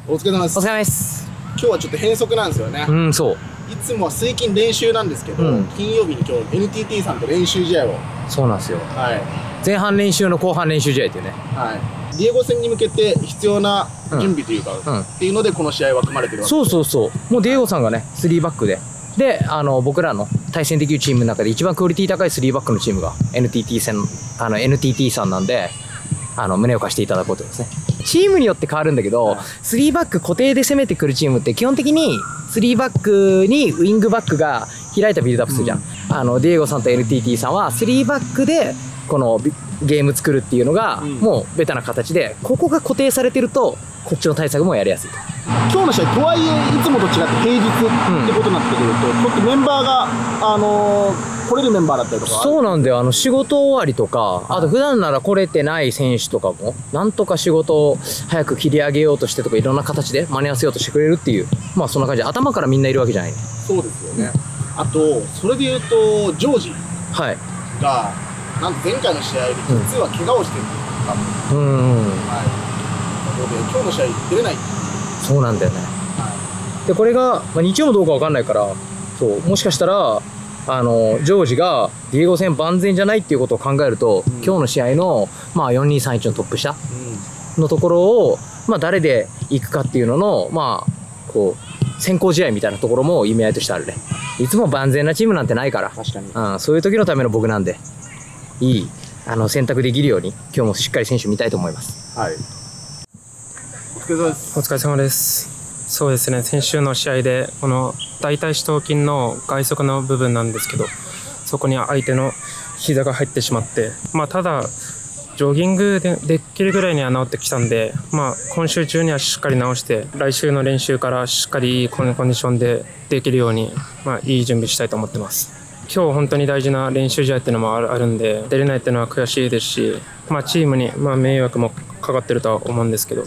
お疲れ様です。 お疲れ様です。 今日はちょっと変則なんですよね。 そう。 いつもは水金練習なんですけど、金曜日に今日 NTT さんと練習試合を。 そうなんですよ。 はい。 前半練習の後半練習試合っていうね。 はい。ディエゴ戦に向けて必要な準備というか、っていうのでこの試合は組まれてるわけです。 そう。もうディエゴさんがね、3バックで。で、僕らの対戦できるチームの中で一番クオリティ高い3バックのチームが NTT さんなんで、胸を貸していただこうとですね。チームによって変わるんだけど、3バック固定で攻めてくるチームって基本的に3バックにウィングバックが開いたビルドアップするじゃん。ディエゴさんと NTT さんは3バックでこのゲーム作るっていうのがもうベタな形で、ここが固定されてるとこっちの対策もやりやすいと。 今日の試合とはいえいつもと違って平日ってことになってくると、ちょっとメンバーが来れるメンバーだったりとか。 そうなんだよ。仕事終わりとか、あと普段なら来れてない選手とかもなんとか仕事を早く切り上げようとしてとか、いろんな形で間に合わせようとしてくれるっていう、まあそんな感じで頭からみんないるわけじゃないね。 そうですよね。あとそれで言うとジョージがなんと前回の試合で実は怪我をしてるかも。はい。なので今日の試合出れない。 そうなんだよね。でこれが、日曜もどうかわかんないから、そうもしかしたらジョージがディエゴ戦万全じゃないっていうことを考えると、今日の試合の、4231のトップ下のところを、誰で行くかっていうのの、こう先行試合みたいなところも意味合いとしてあるね。いつも万全なチームなんてないから、確かに、そういう時のための僕なんで、いい選択できるように今日もしっかり選手見たいと思います。はい。 お疲れ様です。そうですね、先週の試合でこの大腿四頭筋の外側の部分なんですけど、そこに相手の膝が入ってしまって、ただジョギングできるぐらいには治ってきたんで、今週中にはしっかり治して、来週の練習からしっかりいいコンディションでできるように、いい準備したいと思ってます。今日本当に大事な練習試合っていうのもあるんで、出れないっていうのは悔しいですし、チームに迷惑もかかってるとは思うんですけど、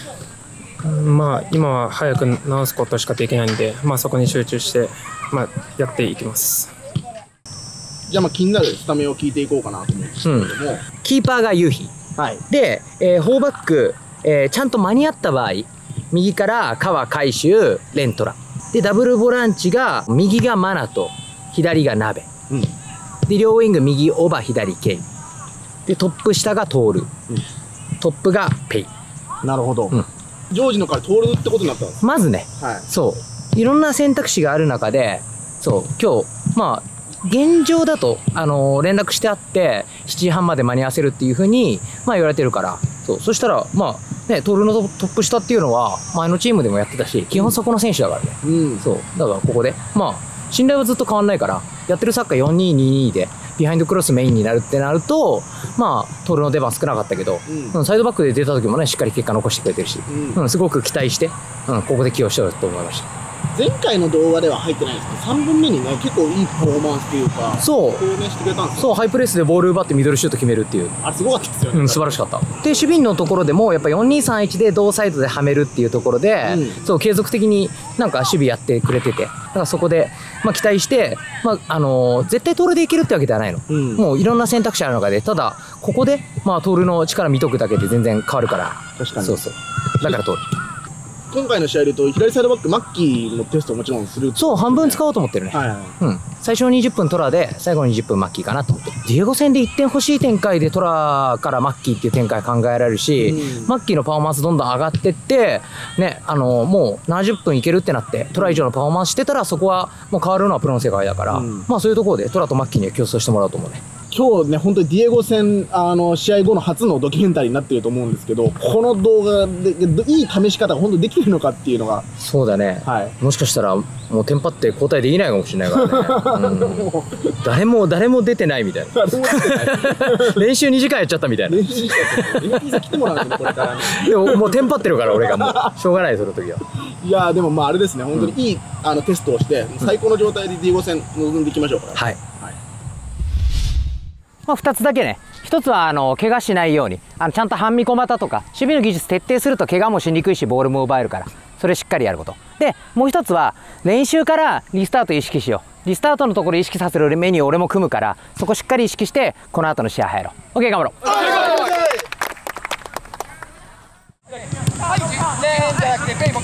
今は早く治すことしかできないんで、そこに集中して、やっていきます。 じゃあ気になるスタメンを聞いていこうかなと思うんですけれども、 キーパーがユーヒ、で、4バック、ちゃんと間に合った場合、右から川海舟レントラで、ダブルボランチが右がマナと左が鍋、で両ウィング右オバ左ケイで、トップ下がトール、トップがペイ。なるほど。ジョージのからトールってことになったんです。まずね、そういろんな選択肢がある中で、そう今日現状だと連絡してあって7時半まで間に合わせるっていうふうに言われてるから、そしたらトールのトップ下っていうのは前のチームでもやってたし、基本そこの選手だからね。そうだからここで信頼はずっと変わんないから、やってるサッカー 4-2-2-2 でビハインドクロスメインになるってなると、トールの出番少なかったけど、サイドバックで出た時もね、しっかり結果残してくれてるし、すごく期待して、ここで起用しようと思いました。 前回の動画では入ってないんですけど、3分目にね、結構いいパフォーマンスというか、してくれたんですよ。そう、ハイプレスでボール奪ってミドルシュート決めるっていう。あれすごかったですよね。素晴らしかった。で、守備のところでも、やっぱ 4-2-3-1 で同サイドではめるっていうところで、そう、継続的に守備やってくれてて、だからそこで、期待して、絶対トールでいけるってわけではないの。もういろんな選択肢ある中で、ただ、ここで、トールの力見とくだけで全然変わるから。確かに。そう。だからトール。今回の試合でいうと、左サイドバック、マッキーのテストをもちろんする。そう、半分使おうと思ってるね。最初の20分トラで、最後の20分マッキーかなと思って。ディエゴ戦で1点欲しい展開でトラからマッキーっていう展開考えられるし、マッキーのパフォーマンスどんどん上がってって、ね、もう70分いけるってなって、トラ以上のパフォーマンスしてたら、そこはもう変わるのはプロの世界だから、そういうところでトラとマッキーには競争してもらおうと思うね。今日ね、本当にディエゴ戦、試合後の初のドキュメンタリーになっていると思うんですけど、この動画で、いい試し方が本当にできてるのかっていうのが。そうだね。もしかしたら、もうテンパって交代できないかもしれないからね。誰も出てないみたいな。練習2時間やっちゃったみたいな。練習2時間やっちゃった。今来てもらうんで、これからね。でももうテンパってるから、俺がもう。しょうがない、その時は。いやでもあれですね、本当にいいテストをして、最高の状態でディエゴ戦臨んでいきましょうから。はい。2つだけね。1つは怪我しないようにちゃんと半身小股とか守備の技術徹底すると怪我もしにくいしボールも奪えるから、それしっかりやること。でもう1つは練習からリスタート意識しよう。リスタートのところ意識させるメニューを俺も組むから、そこしっかり意識してこの後の試合入ろう。 OK 頑張ろう。はい、じゃなくて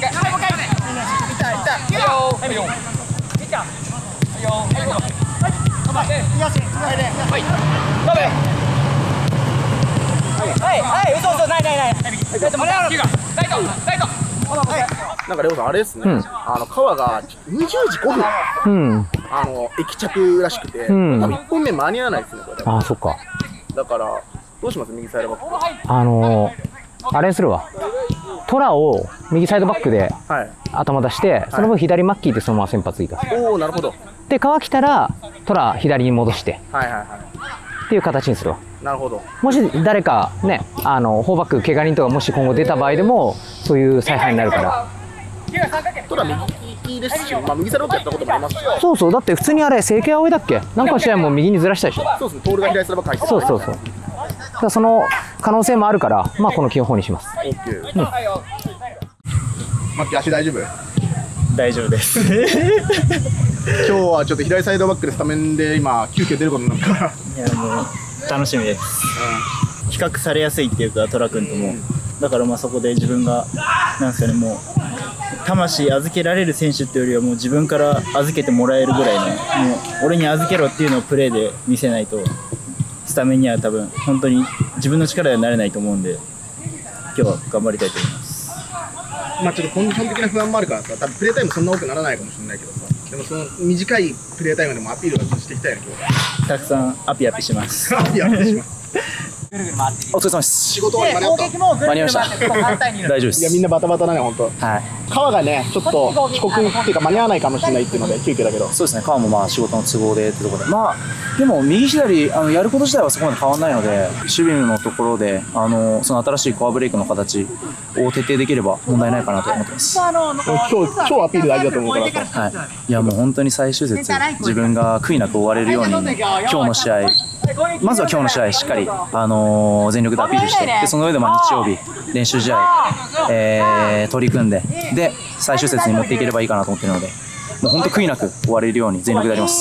なんかレオさんあれですね、川が20時5分、駅着らしくて、多分1本目間に合わないですね、これ。 ああ、そっか。 だから、どうします、右サイドバック。 あれにするわ。トラを右サイドバックで頭出して、その分左マッキーでそのまま先発いいか。 おお、なるほど。 で、川来たら、トラ左に戻して、っていう形にするわ。なるほど。もし誰かね、フォーバック、怪我人とかもし今後出た場合でも、そういう采配になるから。 トラ右ですし、右サイドバックやったこともありますし。 そうそう、だって普通にあれ、清家葵だっけ、なんかの試合も右にずらしたでしょ。 そうですね、トールが左サイドバック入ってそうそうそう。だからその可能性もあるから、まあこの基本にします。 オッケー。マッキー、足大丈夫？ 大丈夫です。今日はちょっと左サイドバックでスタメンで今急遽出ることになったから。いやもう楽しみです。比較されやすいっていうか、トラ君とも。だからまあそこで自分がなんですかね、もう魂預けられる選手っていうよりはもう自分から預けてもらえるぐらいの、もう俺に預けろっていうのをプレーで見せないとスタメンには多分本当に自分の力ではなれないと思うんで、今日は頑張りたいと思います。 まあちょっとコンディション的な不安もあるからさ、多分プレータイムそんな多くならないかもしれないけどさ、でもその短いプレータイムでもアピールはしていきたいね、今日。 たくさんアピアピします。 アピアピします。 お疲れ様です。 仕事終わり間に合った。 間に合いました。大丈夫です。 いやみんなバタバタだね、本当。 はい。 川がね、ちょっと遅刻っていうか間に合わないかもしれないっていうので急遽だけど。 そうですね。川もまあ仕事の都合でってところで、まあでも右左やること自体はそこまで変わらないので、守備のところでその新しいコアブレイクの形を徹底できれば問題ないかなと思ってます。 今日超アピール大事だと思うからさ。 はい。いやもう本当に最終節自分が悔いなく終われるように今日の試合。まずは今日の試合しっかり、全力でアピールして、でその上で日曜日練習試合、取り組んで、で最終節に持っていければいいかなと思っているので、もう本当悔いなく終われるように全力でやります。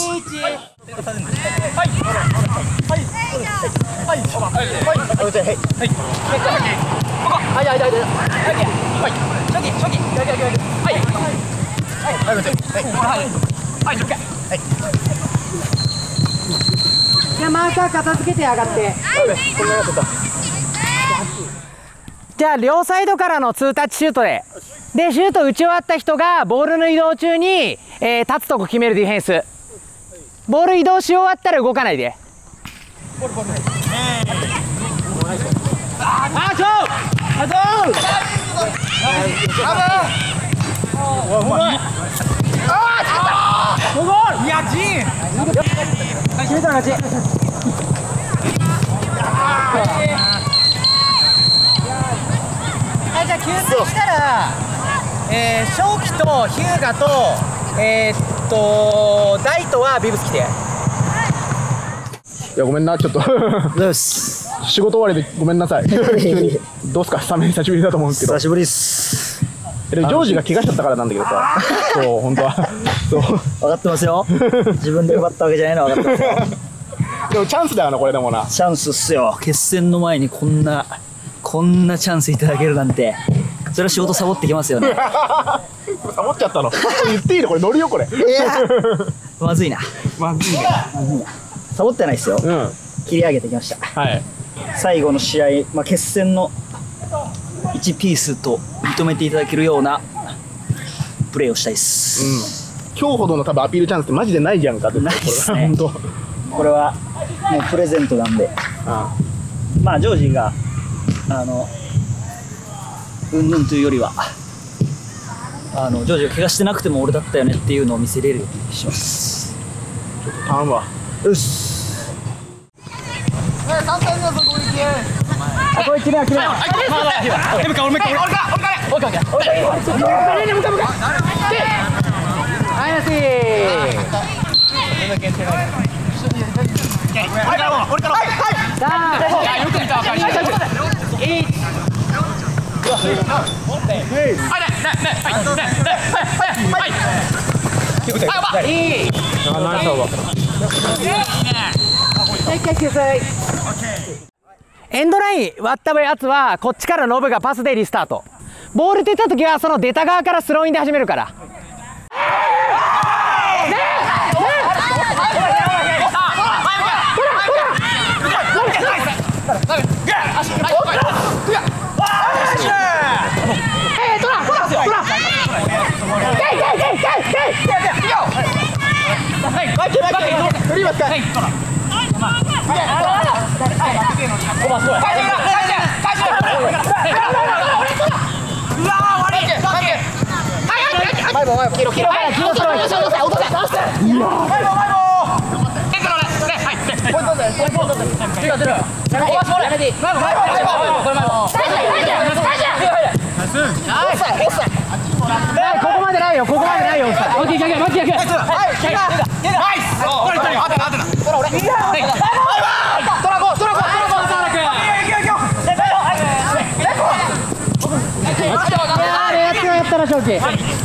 じゃあマーカー片付けて上がって。じゃあ両サイドからの2タッチシュートでシュート打ち終わった人がボールの移動中に、立つとこ決めるディフェンス。ボール移動し終わったら動かないで。いや、ジン決めたら勝ち。じゃあ給水したら、正気とヒューガとダイトはビブス来て。 いやごめんな、ちょっと仕事終わりでごめんなさい。急にどうすか、スタメン久しぶりだと思うんですけど。 久しぶりっす。 ジョージが怪我しちゃったからなんだけどさ。そう本当はそう分かってますよ。自分で奪ったわけじゃないの分かってますよ。 でもチャンスだよな、これでもな。 チャンスっすよ。決戦の前にこんなチャンスいただけるなんて、それは仕事サボってきますよね。 サボっちゃったの。言っていいの、これ乗るよこれ。 まずいな。 まずいね。 サボってないですよ。切り上げてきました。はい。最後の試合、決戦の1ピースと認めていただけるようなプレーをしたいです。 今日ほどの多分アピールチャンスってマジでないじゃんかって。 ないですね。これはもうプレゼントなんで。まあジョージがうんぬんというよりはジョージが怪我してなくても俺だったよねっていうのを見せれるようにします。 ちょっとターンはよし。これ切れや切れや。 エンドライン割ったやつはこっちからノブがパスでリスタート。ボール出た時はその出た側からスローインで始めるから。 ここまでないよ、ここまでないよ。やったら正気。あ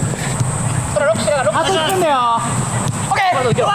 と1分だよ。オッケー。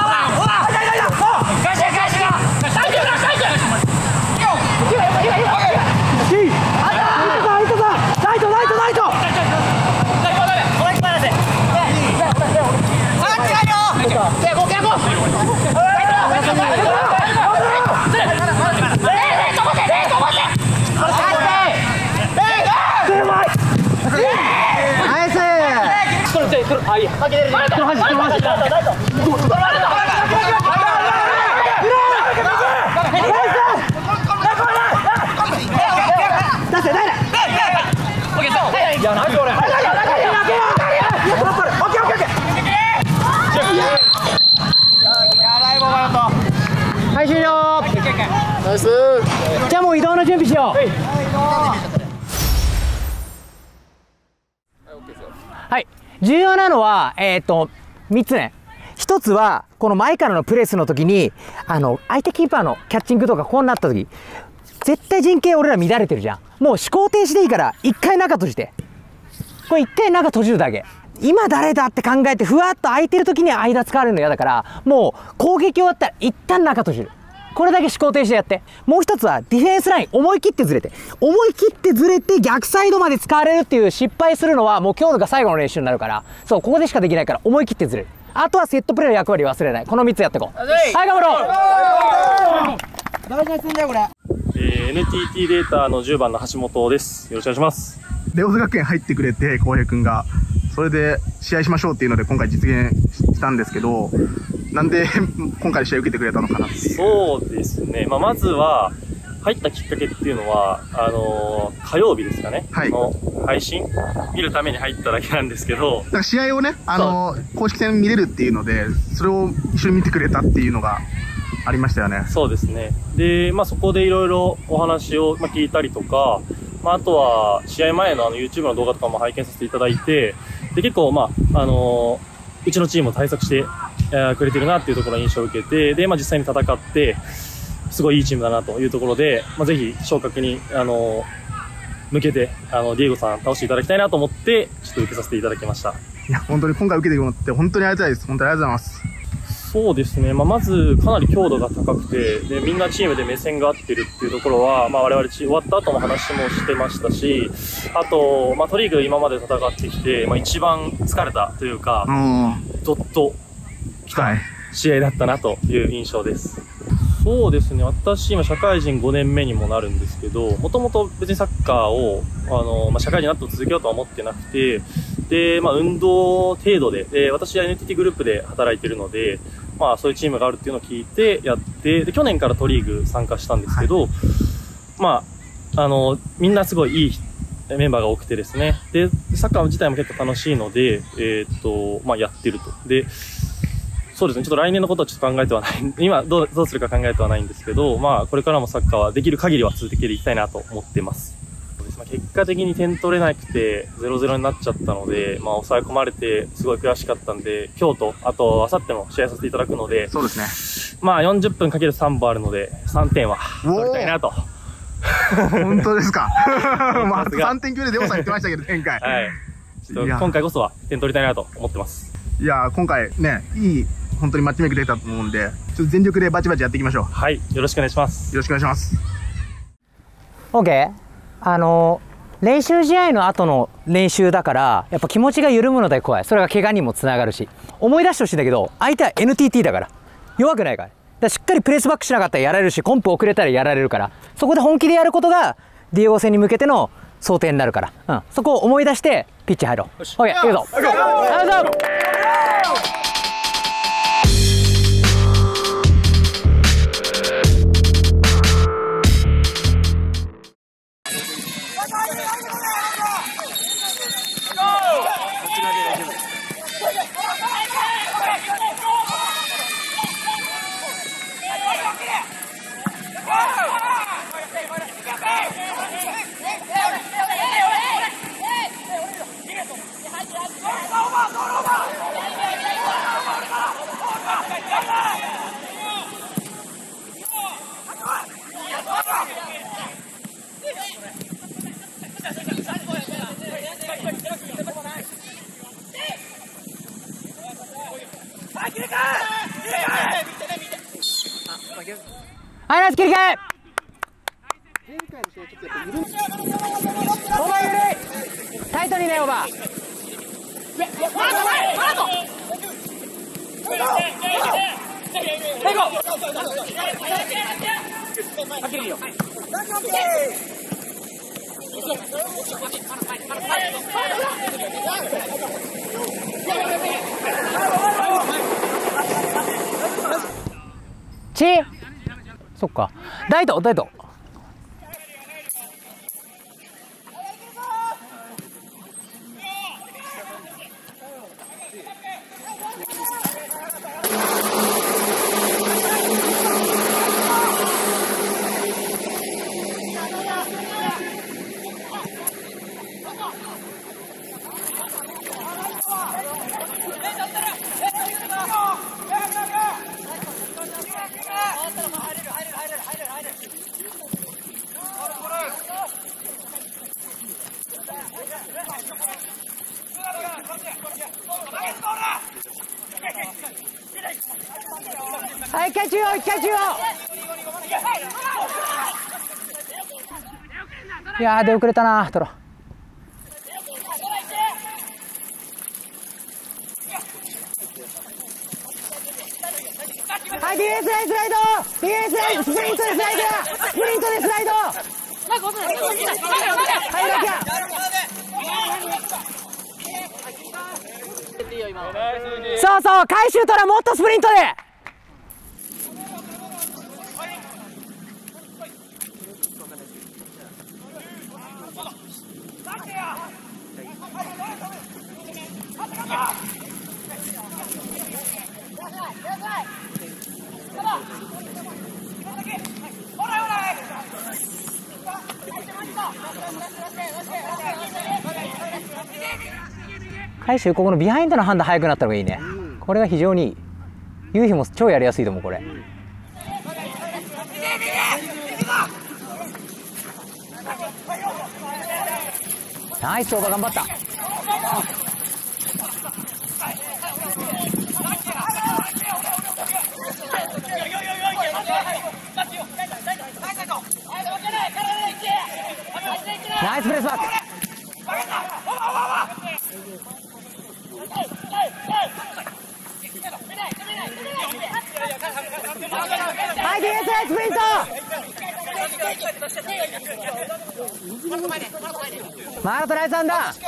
はい、終了。ナイス。じゃあもう移動の準備しよう。はい、重要なのは3つね。1つはこの前からのプレスの時に相手キーパーのキャッチングとかこうなった時、絶対陣形俺ら乱れてるじゃん。もう思考停止でいいから1回中閉じて、これ1回中閉じるだけ。今誰だって考えてふわっと空いてる時に間使われるの嫌だから、もう攻撃終わったら一旦中閉じる。これだけ思考停止でやって。もう一つはディフェンスライン思い切ってずれて逆サイドまで使われるっていう失敗するのはもう今日が最後の練習になるから、そうここでしかできないから思い切ってずれる。あとはセットプレーの役割忘れない。この3つやっていこう。はい、頑張ろう。大事な戦だよこれ。 NTT データの10番の橋本です。よろしくお願いします。 レオズ学園入ってくれて、浩平くんが。それで試合しましょうっていうので今回実現したんですけど、なんで今回試合受けてくれたのかなっていう。 そうですね。まずは、入ったきっかけっていうのは、火曜日ですかね。はい。の配信見るために入っただけなんですけど。 だから試合をね、公式戦見れるっていうので、それを一緒に見てくれたっていうのがありましたよね。 そうですね。で、そこでいろいろお話を聞いたりとか、あとは、試合前のYouTube の動画とかも拝見させていただいて、で、結構、うちのチームを対策してくれてるなっていうところに印象を受けて、で、実際に戦って、すごいいいチームだなというところで、ぜひ昇格に、向けて、ディエゴさん倒していただきたいなと思って、ちょっと受けさせていただきました。 いや、本当に今回受けてもらって本当にありがたいです。本当にありがとうございます。 そうですね。まず、かなり強度が高くて、で、みんなチームで目線が合ってるっていうところは、我々終わった後も話もしてましたし、あと、トリーグ今まで戦ってきて、一番疲れたというか、どっときた試合だったなという印象です。そうですね。私、今、社会人5年目にもなるんですけど、もともと別にサッカーを、社会人になっても続けようとは思ってなくて、で、運動程度で、私は NTT グループで働いてるので、そういうチームがあるっていうのを聞いてやって、で、去年からトリーグ参加したんですけど、みんなすごいいいメンバーが多くてですね。で、サッカー自体も結構楽しいので、やってると。で、そうですね。ちょっと来年のことはちょっと考えてはない。今どうするか考えてはないんですけど、これからもサッカーはできる限りは続けていきたいなと思ってます。結果的に点取れなくて 0-0 になっちゃったので、抑え込まれてすごい悔しかったんで、今日と、あと、明後日も試合させていただくので、 そうですね。 40分かける3本あるので、3点は取りたいなと。 本当ですか。3点級でデオさん言ってましたけど、前回。 はい。今回こそは点取りたいなと思ってます。 いやー、今回ね、いい、本当にマッチメイク出たと思うんで、ちょっと全力でバチバチやっていきましょう。 はい。よろしくお願いします。 よろしくお願いします。 OK。練習試合の後の練習だから、やっぱ気持ちが緩むので怖い。それが怪我にもつながるし。思い出してほしいんだけど、相手は NTT だから。弱くないから。 らしっかりプレスバックしなかったらやられるし、コンプ遅れたらやられるから、そこで本気でやることがディエゴ戦に向けての想定になるから、そこを思い出してピッチ入ろう。オッケー、行くぞ。はい、ナイス切り替え。オーバー緩い。タイトにね、オーバー。そっか。大東。はい、一回中央。いやー、出遅れたな、トロ。はい、ディフェンスラインスライド。ディフェンスラインスプリントでスライド。はい、ラキャ。そう、回収取らもっとスプリントで。回収、ここのビハインドの判断早くなったのがいいね。これが非常にいい。夕日も超やりやすいと思う、これ。ナイス、オーバー頑張った。ナイスプレスバック。はい、ディフェンスラインスプリント。マラトナイスアンダー。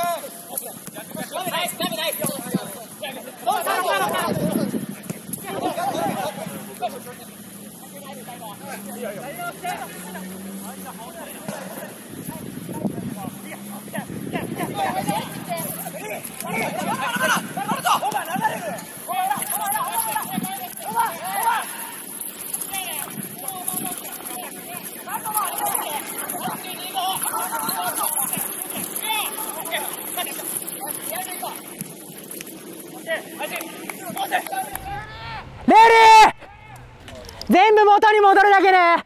レール全部元に戻るだけね。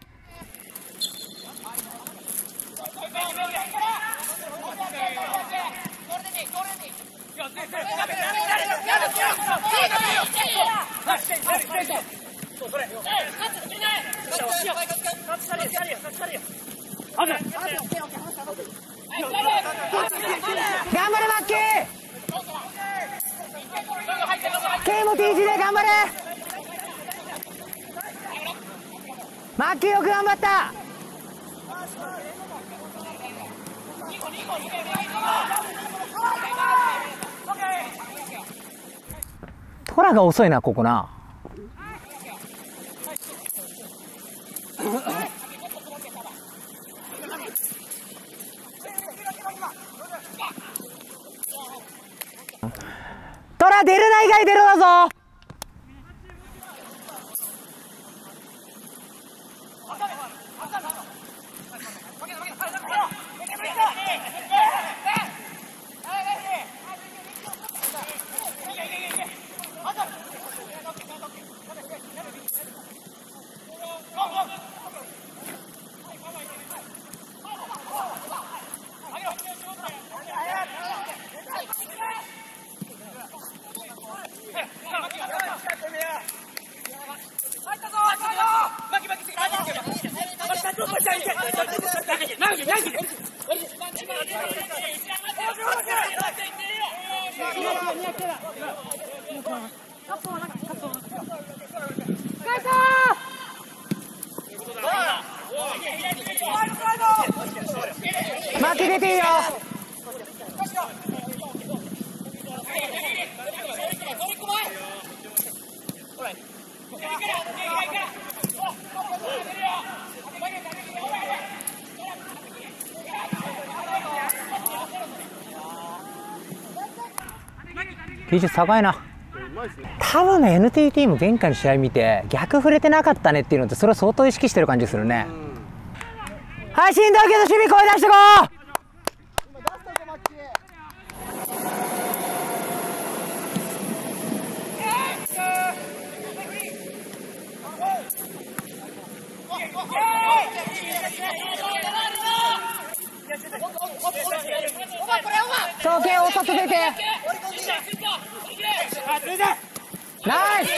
頑張れマッキー。K も TG で頑張れ。 マッキーよく頑張った。トラが遅いな、ここな。トラ出るな以外出るだぞ。負け出ていいよ。技術高いな。多分ね NTT も前回の試合見て逆触れてなかったねっていうのってそれを相当意識してる感じするね。はい、しんどいけど守備声出してこう。送球お外出て。ナイス。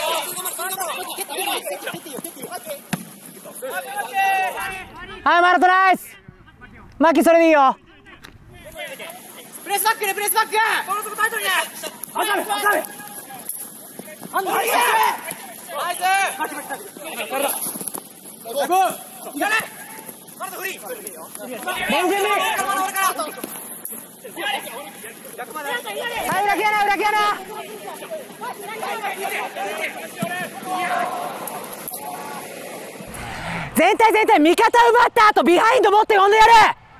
はい、マルトナイス。マキそれでいいよ。 プレスバックね、プレスバック。このとこタイトルね。ナイス。 はい、裏切らない、裏切らない。全体味方奪った後ビハインド持って呼んでやる。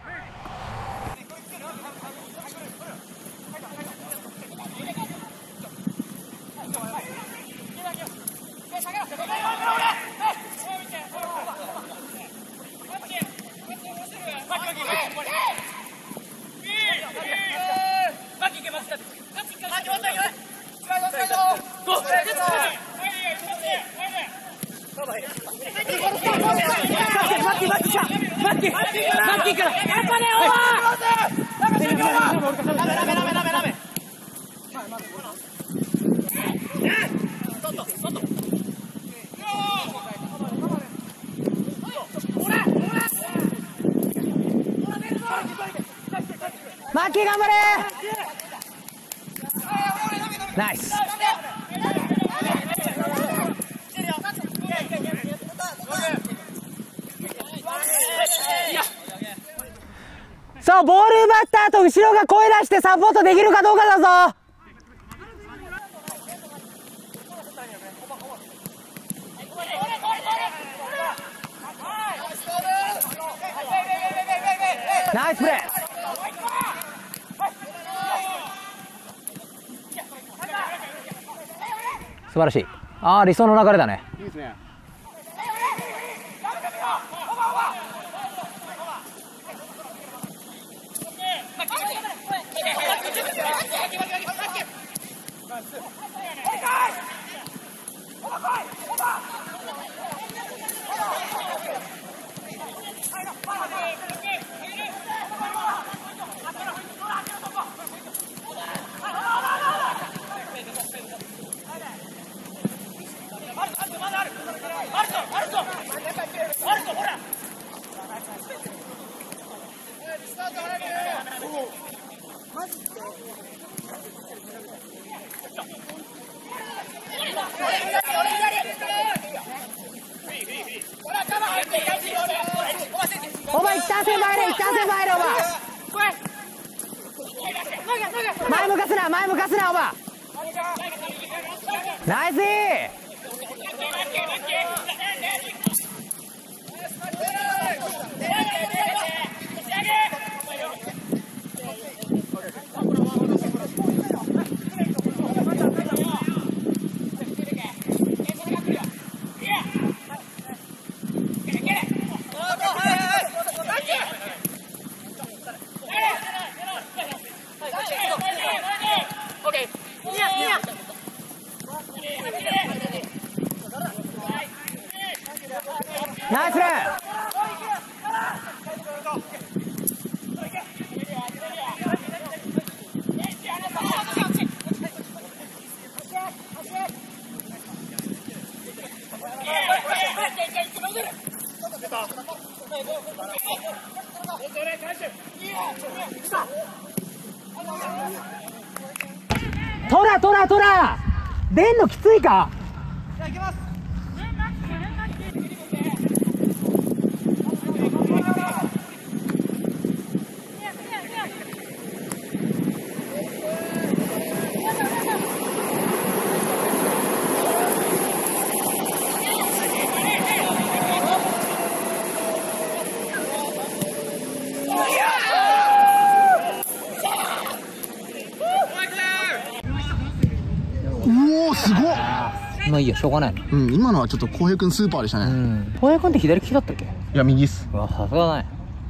マッキー頑張れ。ナイス。そう、ボール奪った後後ろが声出してサポートできるかどうかだぞ。ナイスプレー。素晴らしい。ああ、理想の流れだね。いいですね。 や前向かすなおば。ナイス。ナイス。トラ出んのきついか。 おおすごっ。 まあいいや、しょうがないの。 うん、今のはちょっと浩平君スーパーでしたね。 浩平君って左利きだったっけ？いや、右っす。 うわ、さすがだね。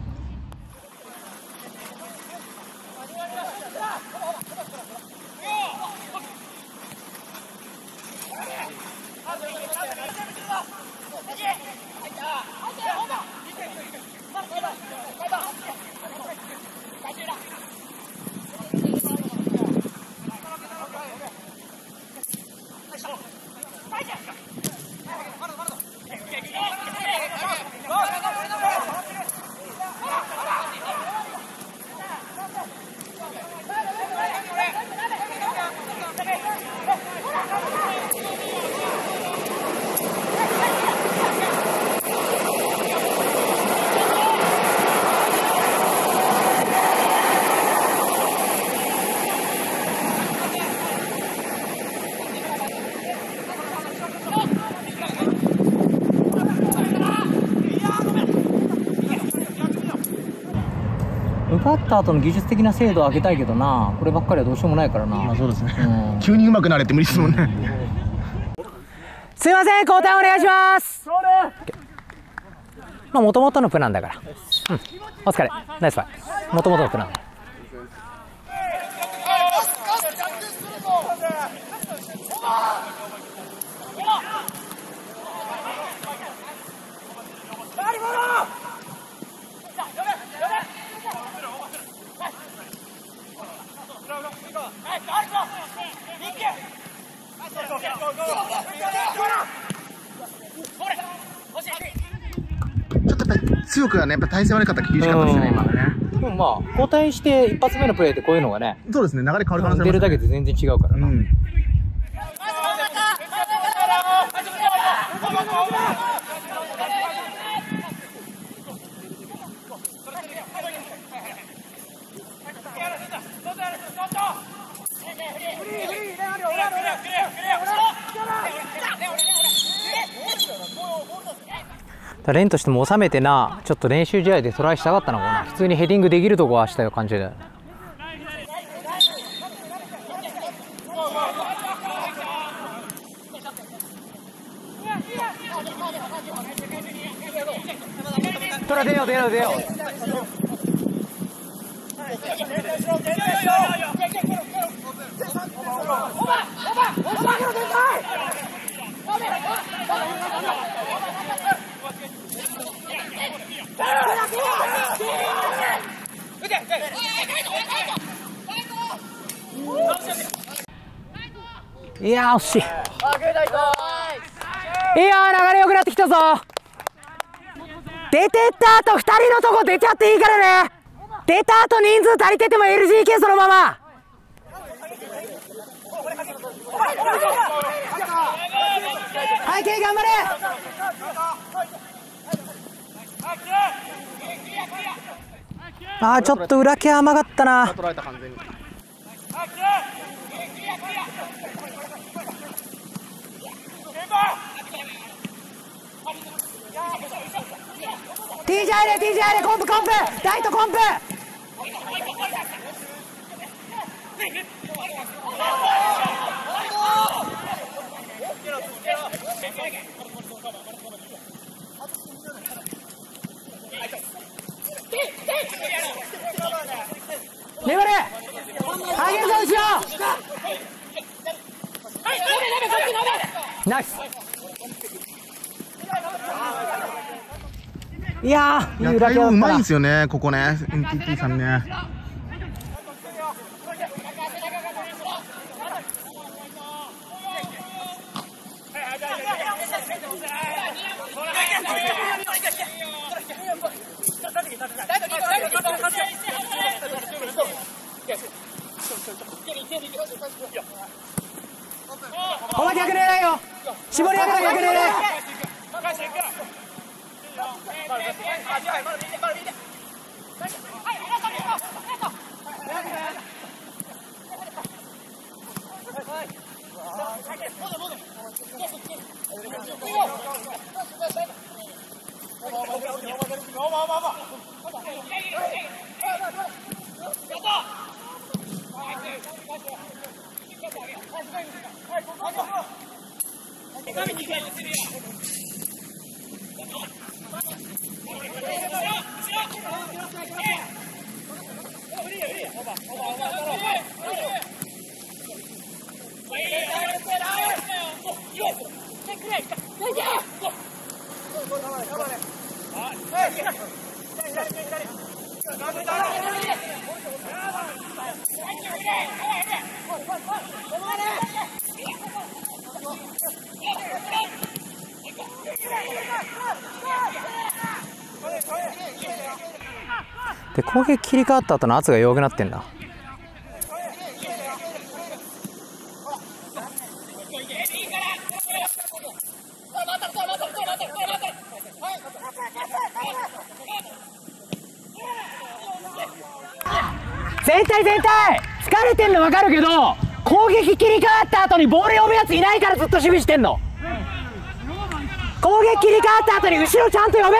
受かった後の技術的な精度を上げたいけどな、こればっかりはどうしようもないからな。 まあそうですね、急に上手くなれって無理ですもんね。 すいません、交代お願いします。まあもともとのプランだから、お疲れ、ナイスファイ。もともとのプラン。 ちょっとやっぱり強くはね、やっぱ体勢悪かったら厳しかったですね、今ね。 でもまあ交代して一発目のプレーってこういうのがね、 そうですね、流れ変わる可能性ありますね。 出るだけで全然違うからな。レンとしても収めてな、ちょっと練習試合でトライしたかったのかな。普通にヘディングできるとこはしたよ感じだよね。トラ出よう出よう出よう。いやー惜しい。いやー流れ良くなってきたぞ。出てった後2人のとこ出ちゃっていいからね。出た後人数足りてても LGK そのまま。はい、K 頑張れ。あーちょっと裏毛甘かったな。 TJ コンプライトコンプ。粘れ、上げるぞ後ろ。ナイス。いやー、いい裏手だったな。 うまいんですよね、ここね、NTT さんね。 お前逆狙いよ。絞り上げた逆狙い。で攻撃切り替わった後の圧が弱くなってんだ。全体疲れてんの分かるけど、攻撃切り替わった後にボール呼ぶやついないからずっと守備してんの。攻撃切り替わった後に後ろちゃんと呼べ。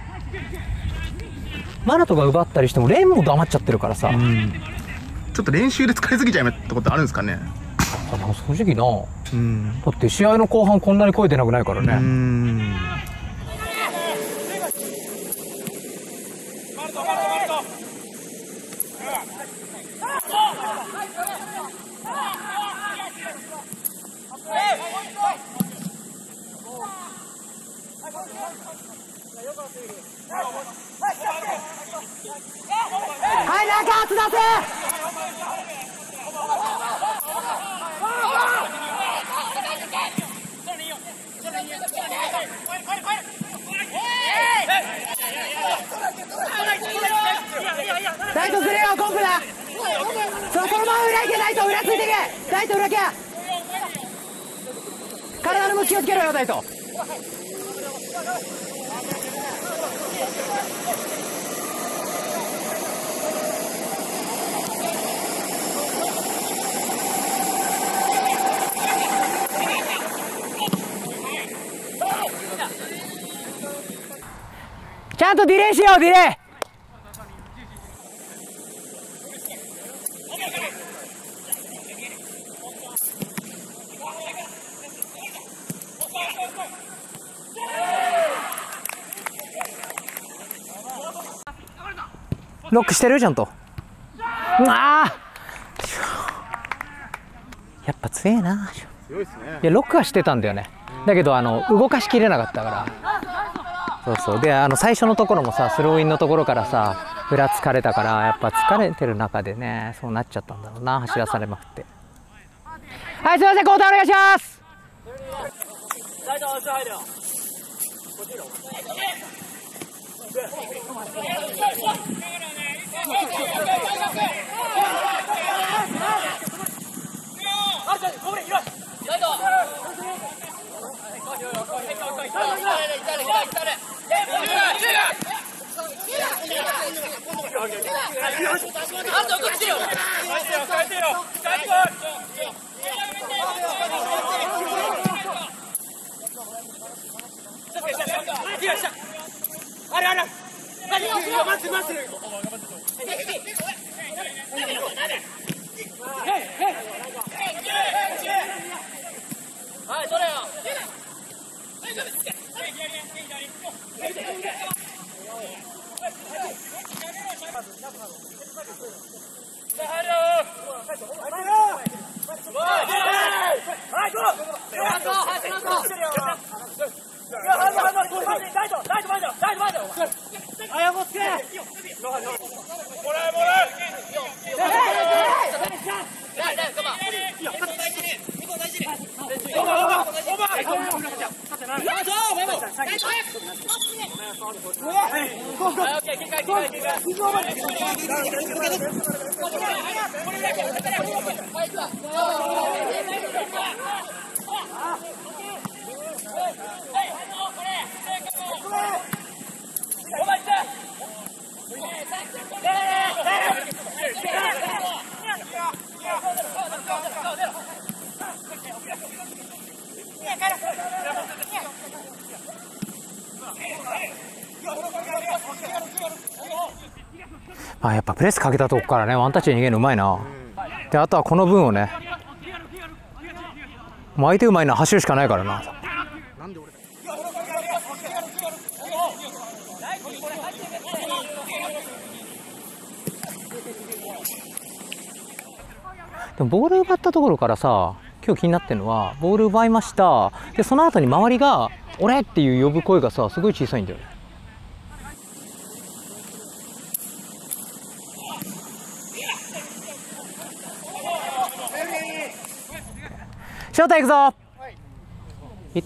マナトが奪ったりしてもレンも黙っちゃってるからさ、 ちょっと練習で使いすぎちゃうってことあるんですかね。 正直な、だって試合の後半こんなに声出なくないからね。はい、中圧出せ。ライトすれよ、コンプだ。そのまま裏行け、ライト裏ついてけ。ライト裏け。体の向き気をつけろよ、ライト。ちゃんとディレイしよう、ディレイ。ロックしてるちゃんと。ああ、やっぱ強えな。 強いですね。 いやロックはしてたんだよね。だけど動かしきれなかったから。そうそうで最初のところもさ、スローインのところからさふらつかれたから、やっぱ疲れてる中でね、そうなっちゃったんだろうな、走らされまくって。はい、すいません、交代お願いします。あれあ、やっぱプレスかけたとこからね、ワンタッチで逃げるのうまいな。で、あとはこの分をね、もう相手うまいのは走るしかないからな。でもボール奪ったところからさ、今日気になってるのは、ボール奪いました。で、その後に周りが「俺!」っていう呼ぶ声がさ、すごい小さいんだよね。翔太行くぞ。いった。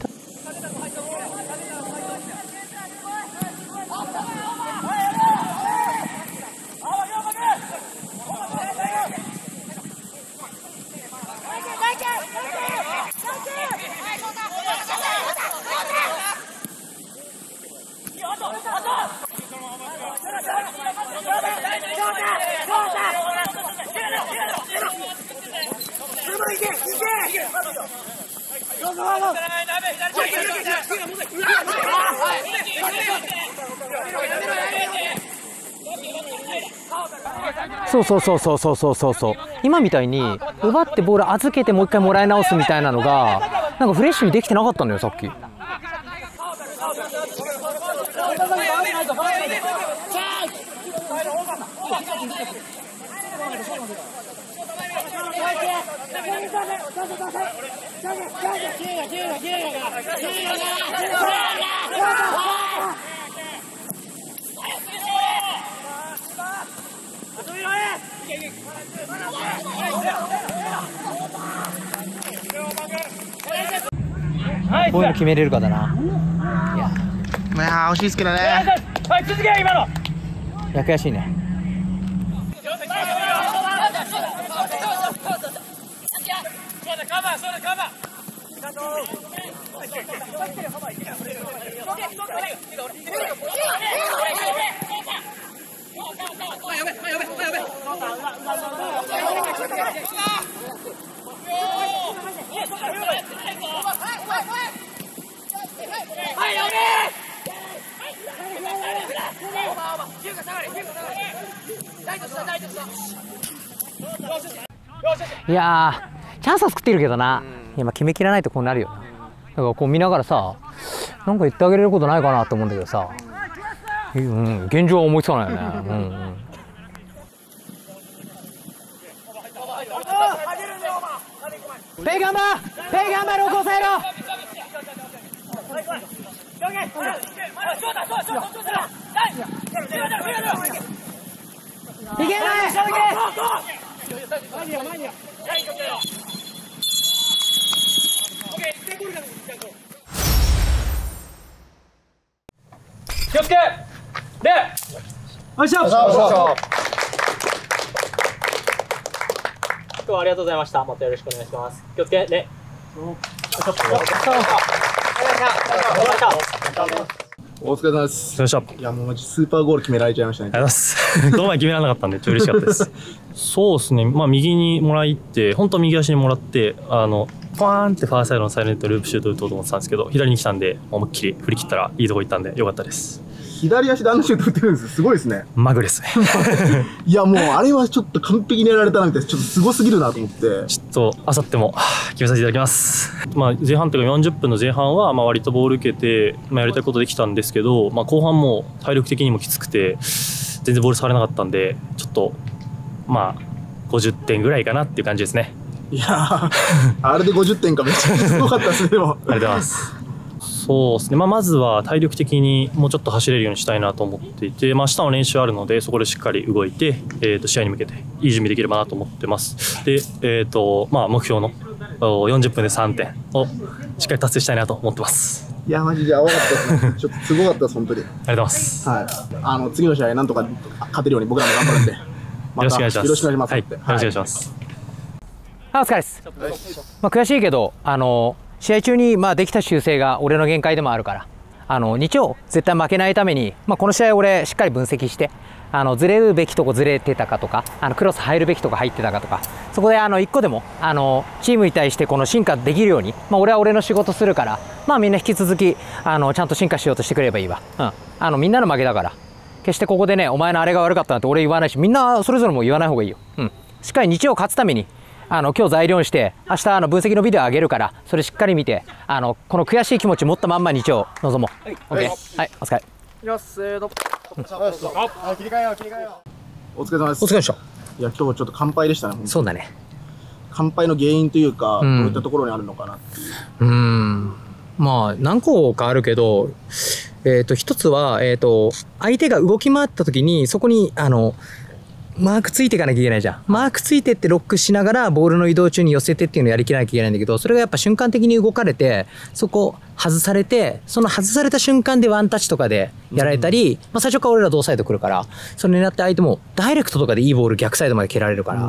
そう今みたいに奪ってボール預けてもう一回もらい直すみたいなのがなんかフレッシュにできてなかったんだよさっき。こういうの決めれるかだな。 いや惜しいですけどね。 はい、続け今の。 いや悔しいね。いやーチャンスは作ってるけどな、今決めきらないとこうなるよな。だからこう見ながらさ、なんか言ってあげれることないかなと思うんだけどさ、現状は思いつかないよね。ペイガンバルを抑えろ。いけない。 気をつけ。で。よいしょ。今日はありがとうございました。またよろしくお願いします。気をつけ。で。 お疲れ様です。よいしょ。いやもうマジスーパーゴール決められちゃいましたね。 ありがとうございます。どの前決められなかったんでちょっと嬉しかったです。そうですね。まあ右にもらいって本当右足にもらってパーンってファーサイドのサイレントループシュート打とうと思ってたんですけど左に来たんで思いっきり振り切ったらいいとこ行ったんでよかったです。 左足であのシュート打ってるんですよ。すごいですね。 マグですね。 いやもうあれはちょっと完璧にやられたなみたいな、ちょっとすごすぎるなと思って。 ちょっとあさっても決めさせていただきます。前半というか40分の前半は割とボール受けて、やりたいことできたんですけど、後半も体力的にもきつくて全然ボール触れなかったんで、ちょっと50点ぐらいかなっていう感じですね。 いやーあれで50点かめっちゃすごかったですね。でもありがとうございます。そうですね、まずは体力的にもうちょっと走れるようにしたいなと思っていて、明日の練習あるのでそこでしっかり動いて、試合に向けていい準備できればなと思ってます。で、目標の40分で3点をしっかり達成したいなと思ってます。 いやマジで合わなかったですね。ちょっとすごかったです本当に。 ありがとうございます。 はい、次の試合なんとか勝てるように僕らも頑張るんで、よろしくお願いします。 よろしくお願いします。 はい、よろしくお願いします。 お疲れです。悔しいけど試合中にできた修正が俺の限界でもあるから、日曜絶対負けないために、この試合俺しっかり分析して、ずれるべきとこずれてたかとか、クロス入るべきとこ入ってたかとか、そこで1個でもチームに対してこの進化できるように、俺は俺の仕事するから、みんな引き続きちゃんと進化しようとしてくれればいいわ。みんなの負けだから、決してここでねお前のあれが悪かったなんて俺言わないし、みんなそれぞれも言わない方がいいよ。しっかり日曜勝つために今日材料にして明日分析のビデオあげるから、それしっかり見てこの悔しい気持ち持ったまんま日曜臨もう。はい、はい、お疲れ。 よし、せーの。切り替えよう切り替えよう。お疲れ様です。 お疲れでした。 いや今日ちょっと乾杯でしたね。 そうだね。 乾杯の原因というか、どういったところにあるのかなっていう。 何個かあるけど、一つは相手が動き回った時にそこにマークついていかなきゃいけないじゃん。マークついてってロックしながらボールの移動中に寄せてっていうのをやりきらなきゃいけないんだけど、それがやっぱ瞬間的に動かれてそこ外されて、その外された瞬間でワンタッチとかでやられたり、最初から俺ら同サイド来るから、それ狙って相手もダイレクトとかでいいボール逆サイドまで蹴られるから、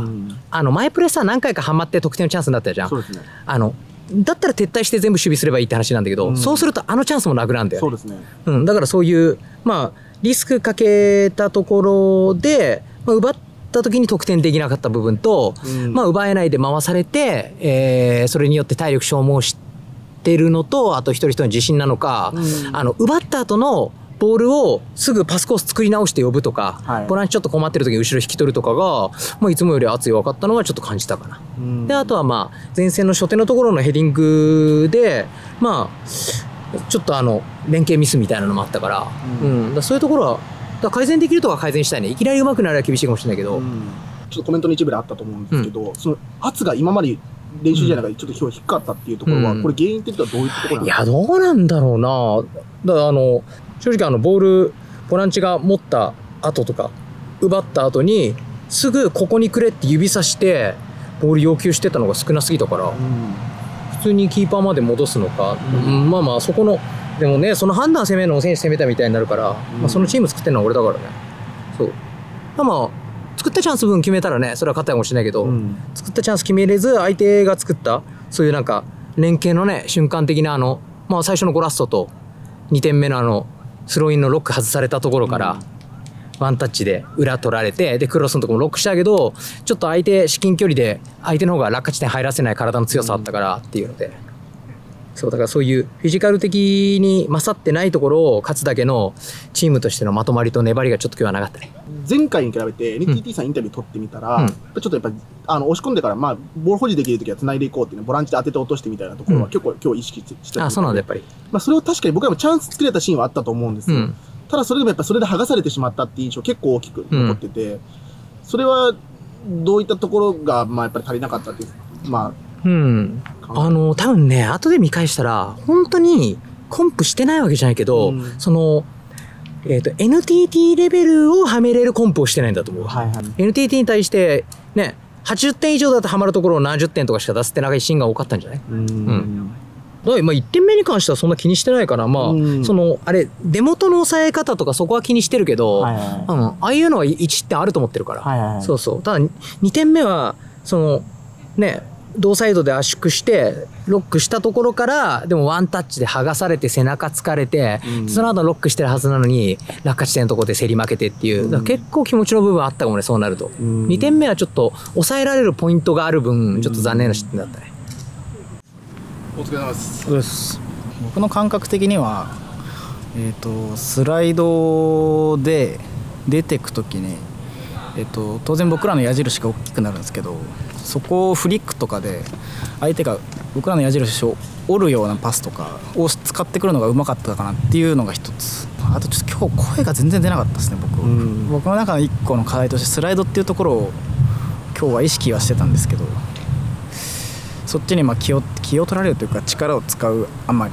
前プレッサー何回かハマって得点のチャンスになったじゃん。 そうですね。 だったら撤退して全部守備すればいいって話なんだけど、そうするとチャンスもなくなるんだよ。 そうですね。 だからそういうリスクかけたところで、奪った時に得点できなかった部分と、奪えないで回されて、それによって体力消耗してるのと、あと一人一人の自信なのか、奪った後のボールをすぐパスコース作り直して呼ぶとか、ボランチちょっと困ってる時に後ろ引き取るとかが、いつもより熱い分かったのはちょっと感じたかな。であとは前線の初手のところのヘディングでちょっと連携ミスみたいなのもあったから、そういうところは改善できるとか改善したいね。いきなり上手くなれば厳しいかもしれないけど、 ちょっとコメントの一部であったと思うんですけど、その圧が今まで練習試合の中でちょっと今日低かったっていうところは、これ原因っていうのはどういうところなんですか？ いやどうなんだろうな。だから正直ボールボランチが持った後とか奪った後にすぐここにくれって指さしてボール要求してたのが少なすぎたから、普通にキーパーまで戻すのか、そこのでもね、その判断攻めるのを選手攻めたみたいになるから、そのチーム作ってるのは俺だからね。そう作ったチャンス分決めたらね、それは勝ったかもしれないけど、作ったチャンス決めれず相手が作ったそういう連携のね瞬間的な最初のゴラストと2点目のスローインのロック外されたところから、ワンタッチで裏取られて、でクロスのところもロックしたけど、ちょっと相手至近距離で相手の方が落下地点入らせない体の強さあったからっていうので、そうだからそういうフィジカル的に勝ってないところを勝つだけのチームとしてのまとまりと粘りがちょっと今日はなかったね。 前回に比べて NTT さんインタビュー取ってみたら、ちょっとやっぱり押し込んでからボール保持できるときは繋いでいこうっていうね、ボランチで当てて落としてみたいなところは結構今日意識してた。 そうなんだやっぱり。 それを確かに僕らもチャンス作れたシーンはあったと思うんですよ。ただそれでもやっぱそれで剥がされてしまったっていう印象結構大きく残ってて、それはどういったところがやっぱり足りなかったっていう多分ね後で見返したら本当にコンプしてないわけじゃないけど、NTT レベルをはめれるコンプをしてないんだと思う。NTT に対してね80点以上だとはまるところを70点とかしか出すって長いシーンが多かったんじゃない？1点目に関してはそんな気にしてないから、あれ出元の抑え方とかそこは気にしてるけど、ああいうのは1点あると思ってるから、そうそう。ただ2点目は同サイドで圧縮してロックしたところからでもワンタッチで剥がされて背中つかれて、その後ロックしてるはずなのに落下地点のところで競り負けてっていう、結構気持ちの部分あったかもね。そうなると2点目はちょっと抑えられるポイントがある分ちょっと残念な失点だったね。 お疲れ様です。 僕の感覚的にはスライドで出てくときに、当然僕らの矢印が大きくなるんですけど、そこをフリックとかで相手が僕らの矢印を折るようなパスとかを使ってくるのがうまかったかなっていうのが一つ。あとちょっと今日声が全然出なかったですね。僕の中の一個の課題としてスライドっていうところを今日は意識はしてたんですけど、そっちに気を取られるというか力を使うあまり、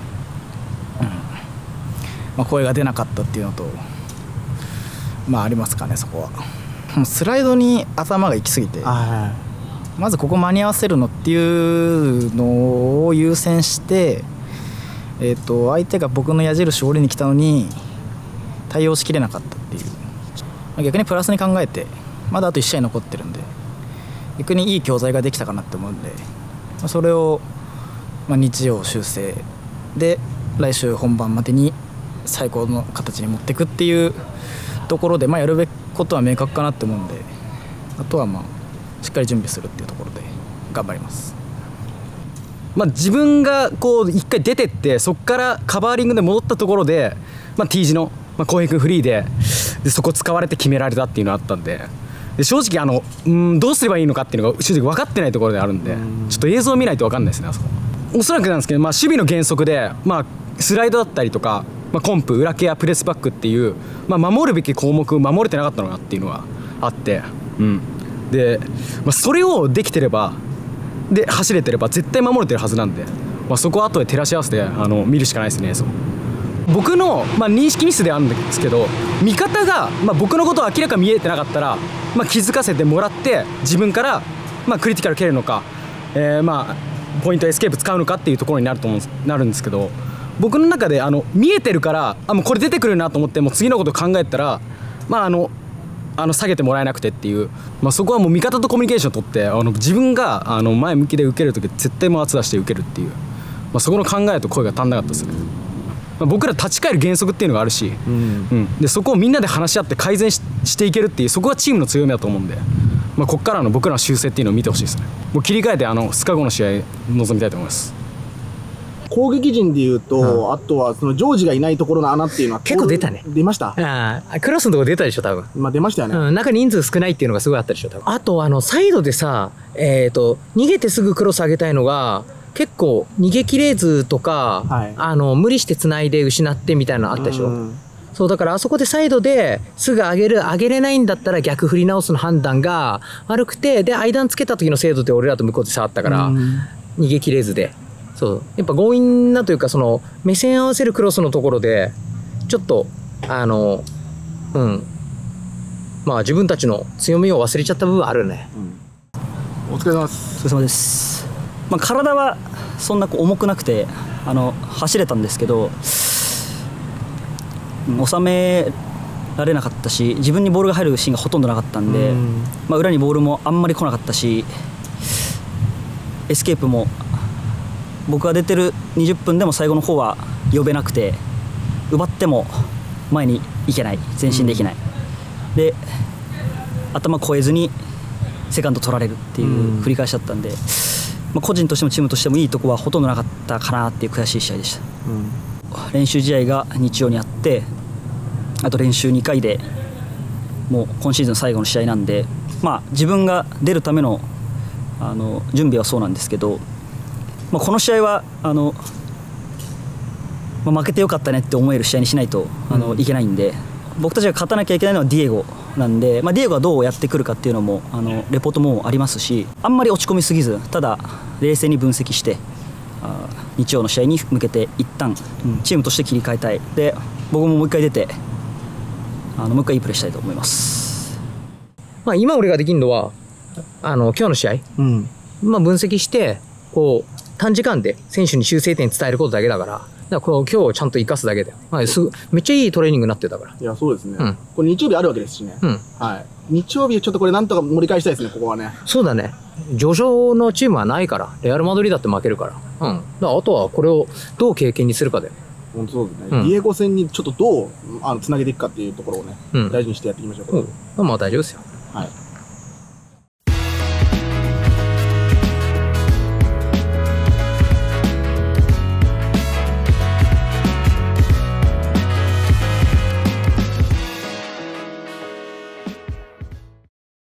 声が出なかったっていうのとありますかね。そこはもうスライドに頭が行き過ぎて、まずここ間に合わせるのっていうのを優先して、相手が僕の矢印を折りに来たのに対応しきれなかったっていう、逆にプラスに考えてまだあと1試合残ってるんで、逆にいい教材ができたかなって思うんで、それを日曜修正で来週本番までに最高の形に持っていくっていうところで、やるべきことは明確かなって思うんで、あとはしっかり準備するっていうところで頑張ります。 自分が一回出てってそこからカバーリングで戻ったところで、T 字の浩平君フリーでそこ使われて決められたっていうのがあったんで、正直どうすればいいのかっていうのが正直分かってないところであるんで、ちょっと映像を見ないと分かんないですね。あそこおそらくなんですけど、守備の原則で、スライドだったりとか、コンプ裏ケアプレスバックっていう、守るべき項目守れてなかったのかなっていうのがあって、で、それをできてればで走れてれば絶対守れてるはずなんで、そこは後で照らし合わせて見るしかないですね。僕の、認識ミスであるんですけど、味方が、僕のことを明らかに見えてなかったら、気づかせてもらって自分から、クリティカル蹴るのか、ポイントエスケープ使うのかっていうところになるんですけど、僕の中で見えてるからもうこれ出てくるなと思ってもう次のことを考えたら下げてもらえなくてっていう、そこはもう味方とコミュニケーションを取って自分が前向きで受けるとき絶対もう圧出して受けるっていう、そこの考えと声が足んなかったですね。僕ら立ち返る原則っていうのがあるし、でそこをみんなで話し合って改善していけるっていう、そこがチームの強みだと思うんで、ここからの僕らの修正っていうのを見てほしいですね。もう切り替えて2日後の試合臨みたいと思います。 攻撃陣でいうと、あとはそのジョージがいないところの穴っていうのは結構出たね。 出ました。 クロスのとこ出たでしょ多分。 出ましたよね。 中人数少ないっていうのがすごいあったでしょ多分。あとサイドでさ、逃げてすぐクロス上げたいのが結構逃げきれずとか、無理して繋いで失ってみたいなのあったでしょ。そうだからあそこでサイドですぐ上げれないんだったら逆振り直すの判断が悪くて、で間つけた時の精度って俺らと向こうで差あったから逃げきれずで。そうやっぱ強引なというか、その目線合わせるクロスのところでちょっと自分たちの強みを忘れちゃった部分はあるね。 お疲れ様です。 お疲れ様です。体はそんな重くなくて走れたんですけど、収められなかったし、自分にボールが入るシーンがほとんどなかったんで、裏にボールもあんまり来なかったし、エスケープも僕が出てる20分でも最後の方は呼べなくて、奪っても前に行けない、前進できない、で頭越えずにセカンド取られるっていう繰り返しだったんで、個人としてもチームとしてもいいとこはほとんどなかったかなっていう悔しい試合でした。練習試合が日曜にあって、あと練習2回でもう今シーズン最後の試合なんで、自分が出るための準備はそうなんですけど、この試合は負けてよかったねって思える試合にしないといけないんで、僕たちが勝たなきゃいけないのはディエゴなんで、ディエゴがどうやってくるかっていうのもレポートもありますし、あんまり落ち込みすぎず、ただ冷静に分析して日曜の試合に向けて一旦チームとして切り替えたい。で僕ももう一回出てもう一回いいプレーしたいと思います。 今俺ができるのは今日の試合、分析して短時間で選手に修正点伝えることだけだから、今日ちゃんと生かすだけだよ。めっちゃいいトレーニングになってたから。 いや、そうですね。これ日曜日あるわけですしね。日曜日ちょっとこれなんとか盛り返したいですね、ここはね。 そうだね。上昇のチームはないから、レアル・マドリーだって負けるから。あとはこれをどう経験にするかだよ。 本当そうですね。ディエゴ戦にちょっとどうつなげていくかっていうところをね、大事にしてやっていきましょう。 大丈夫ですよ。 はい。